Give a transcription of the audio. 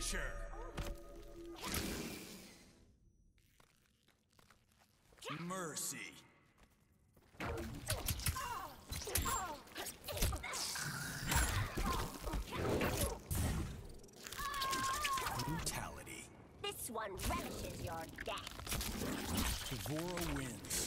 Finisher! Mercy. Brutality. This one relishes your death. Tavora wins.